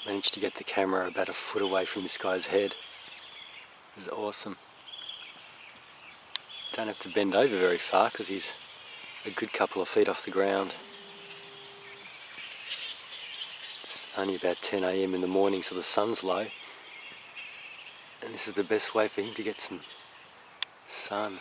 Managed to get the camera about a foot away from this guy's head. It was awesome. Don't have to bend over very far because he's a good couple of feet off the ground. It's only about 10 AM in the morning, so the sun's low. And this is the best way for him to get some sun.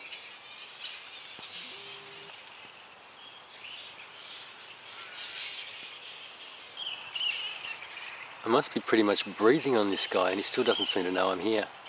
I must be pretty much breathing on this guy and he still doesn't seem to know I'm here.